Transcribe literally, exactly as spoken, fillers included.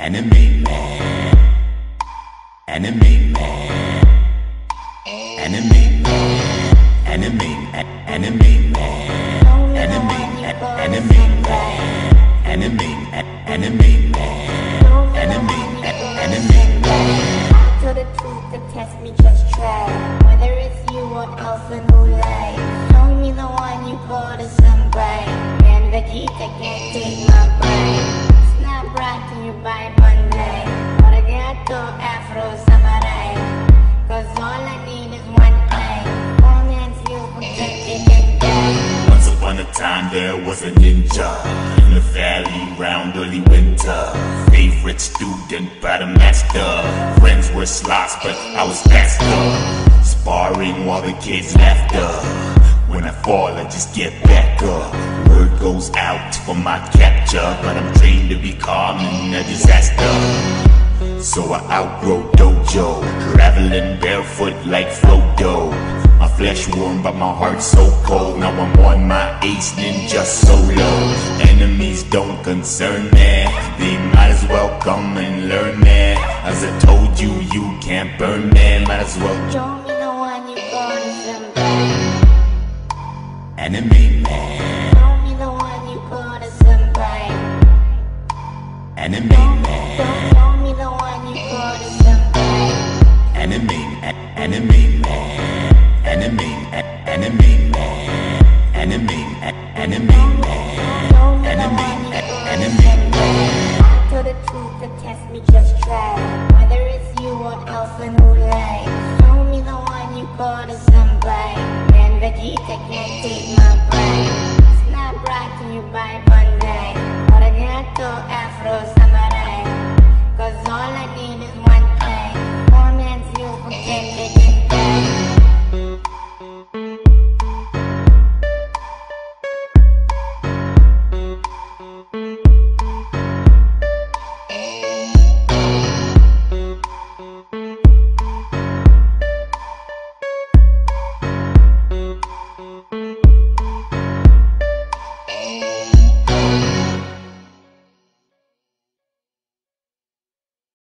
Enemy man, enemy man, enemy man, enemy, enemy man, enemy, enemy man, enemy, enemy man, enemy, enemy man. To the truth to test me, just try. Whether it's you or else a new life. Show me the one you call the sunbright. And Vegeta can't take my brain. Snap right to you by Monday. Oregato, Afro, Samurai. Cause all I need is one thing. One man's you protected and die. Once upon a time there was a ninja in the valley round early winter. Favorite student by the master. Friends were slots but I was faster. Sparring while the kids laughed up. When I fall I just get back up. Word goes out for my capture, but I'm trained to be calm in a disaster. So I outgrow dojo, traveling barefoot like Frodo. My flesh warm but my heart so cold. Now I'm on my ace ninja solo. Enemies don't concern me, they might as well come and learn me. As I told you, you can't burn me. Might as well show me the one you call the sunbright. Enemy man, show me the one you call the sunbright. Enemy man, show me the one you call the sunbright. Enemy, enemy man, enemy, enemy man, enemy, enemy man, enemy, enemy man. To the truth to test me, just try. Whether it's you or else a new life. Show me the one you call the sunbright. And Vegeta can't take my brain. Snap right to you by